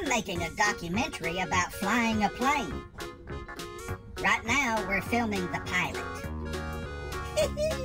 I'm making a documentary about flying a plane. Right now, we're filming the pilot.